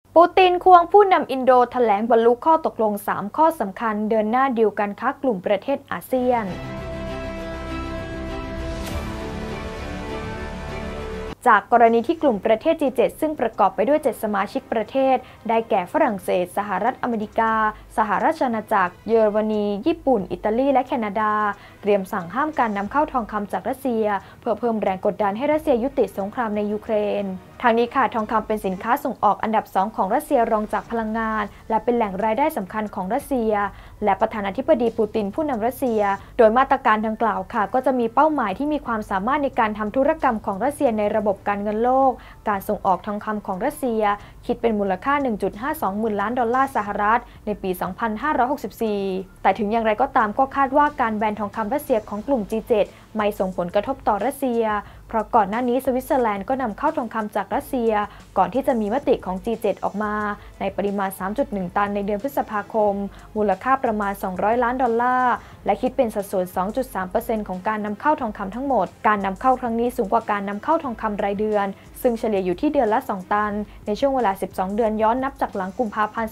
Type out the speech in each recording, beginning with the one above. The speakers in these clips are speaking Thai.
ปูตินควงผู้นำอินโดแถลงบรรลุข้อตกลง 3 ข้อสำคัญเดินหน้าดีลการค้ากลุ่มประเทศอาเซียนจากกรณีที่กลุ่มประเทศ G7 ซึ่งประกอบไปด้วย 7 สมาชิกประเทศได้แก่ฝรั่งเศสสหรัฐอเมริกาสหราชอาณาจักรเยอรมนีญี่ปุ่นอิตาลีและแคนาดาเตรียมสั่งห้ามการนำเข้าทองคำจากรัสเซียเพื่อเพิ่มแรงกดดันให้รัสเซียยุติสงครามในยูเครนทางนี้ค่ะทองคำเป็นสินค้าส่งออกอันดับ 2 ของรัสเซียรองจากพลังงานและเป็นแหล่งรายได้สำคัญของรัสเซียและประธานาธิบดีปูตินผู้นำรัสเซียโดยมาตรการดังกล่าวค่ะก็จะมีเป้าหมายที่มีความสามารถในการทำธุรกรรมของรัสเซียในระบบการเงินโลกการส่งออกทองคำของรัสเซียคิดเป็นมูลค่า 1.52 หมื่นล้านดอลลาร์สหรัฐในปี 2564 แต่ถึงอย่างไรก็ตามก็คาดว่าการแบนทองคำรัสเซียของกลุ่ม G7 ไม่ส่งผลกระทบต่อรัสเซียเพราะก่อนหน้านี้สวิตเซอร์แลนด์ก็นำเข้าทองคำจากรัสเซียก่อนที่จะมีมติของ G7 ออกมาในปริมาณ 3.1 ตันในเดือนพฤษภาคมมูลค่าประมาณ200ล้านดอลลาร์และคิดเป็นสัดส่วน 2.3% ของการนำเข้าทองคำทั้งหมดการนำเข้าครั้งนี้สูงกว่าการนำเข้าทองคำรายเดือนซึ่งเฉลี่ยอยู่ที่เดือนละ 2 ตันในช่วงเวลา 12 เดือนย้อนนับจากหลังกุมภาพันธ์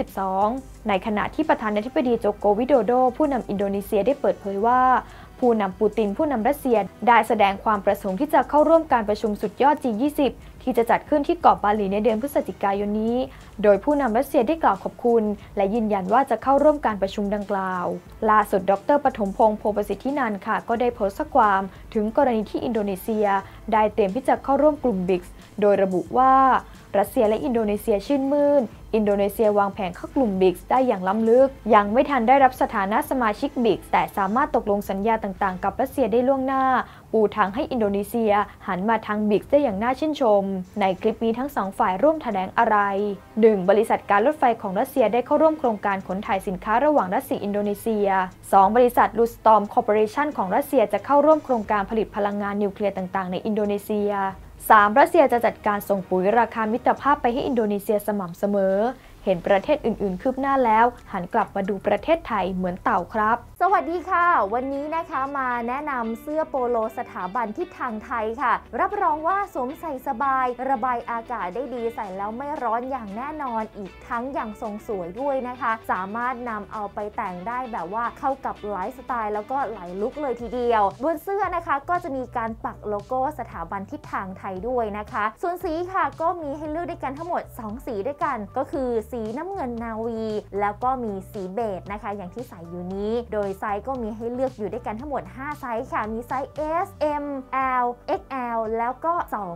2022 ในขณะที่ประธานาธิบดีโจโกวิโดโดผู้นำอินโดนีเซียได้เปิดเผยว่าผู้นำปูตินผู้นำรัสเซียได้แสดงความประสงค์ที่จะเข้าร่วมการประชุมสุดยอด G20 ที่จะจัดขึ้นที่เกาะบาหลีในเดือนพฤศจิกายนนี้โดยผู้นำรัสเซียได้กล่าวขอบคุณและยืนยันว่าจะเข้าร่วมการประชุมดังกล่าวล่าสุดดร.ปฐมพงษ์โพประสิทธินันท์ค่ะก็ได้โพสต์ข้อความถึงกรณีที่อินโดนีเซียได้เตรียมที่จะเข้าร่วมกลุ่ม BRICS โดยระบุว่ารัสเซียและอินโดนีเซียชื่นมื่นอินโดนีเซียวางแผนเข้ากลุ่ม BRICS ได้อย่างล้ำลึกยังไม่ทันได้รับสถานะสมาชิก BRICS แต่สามารถตกลงสัญญาต่างๆกับรัสเซียได้ล่วงหน้าปูทางให้อินโดนีเซียหันมาทาง BRICS ได้อย่างน่าชื่นชมในคลิปนี้ทั้งสองฝ่ายร่วมแถลงอะไร 1. บริษัทการรถไฟของรัสเซียได้เข้าร่วมโครงการขนถ่ายสินค้าระหว่างรัสเซียอินโดนีเซีย 2. บริษัทลูสตอมคอร์ปอเรชั่นของรัสเซียจะเข้าร่วมโครงการผลิตพลังงานนิวเคลียร์ต่างๆในอินโดนีเซีย 3. รัสเซียจะจัดการส่งปุ๋ยราคามิตรภาพไปให้อินโดนีเซียสม่ำเสมอเห็นประเทศอื่นๆคืบหน้าแล้วหันกลับมาดูประเทศไทยเหมือนเต่าครับสวัสดีค่ะวันนี้นะคะมาแนะนำเสื้อโปโลสถาบันทิศทางไทยค่ะรับรองว่าสวมใส่สบายระบายอากาศได้ดีใส่แล้วไม่ร้อนอย่างแน่นอนอีกทั้งยังทรงสวยด้วยนะคะสามารถนำเอาไปแต่งได้แบบว่าเข้ากับไลฟ์สไตล์แล้วก็หลายลุคเลยทีเดียวบนเสื้อนะคะก็จะมีการปักโลโก้สถาบันทิศทางไทยด้วยนะคะส่วนสีค่ะก็มีให้เลือกด้วยกันทั้งหมด2สีด้วยกันก็คือสีน้ำเงินนาวีแล้วก็มีสีเบจนะคะอย่างที่ใส่อยู่นี้โดยไซส์ก็มีให้เลือกอยู่ด้วยกันทั้งหมด5ไซส์ค่ะมีไซส์ S M L XL แล้วก็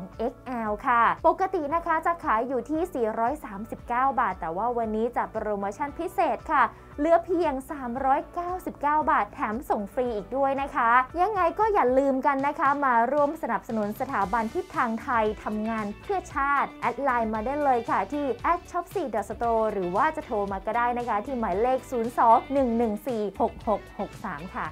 2XL ค่ะปกตินะคะจะขายอยู่ที่439 บาทแต่ว่าวันนี้จัดโปรโมชั่นพิเศษค่ะเหลือเพียง399 บาทแถมส่งฟรีอีกด้วยนะคะยังไงก็อย่าลืมกันนะคะมาร่วมสนับสนุนสถาบันทิศทางไทยทำงานเพื่อชาติแอดไลน์มาได้เลยค่ะที่ @shop4.store หรือว่าจะโทรมาก็ได้นะคะที่หมายเลข 02-114-6663 ค่ะ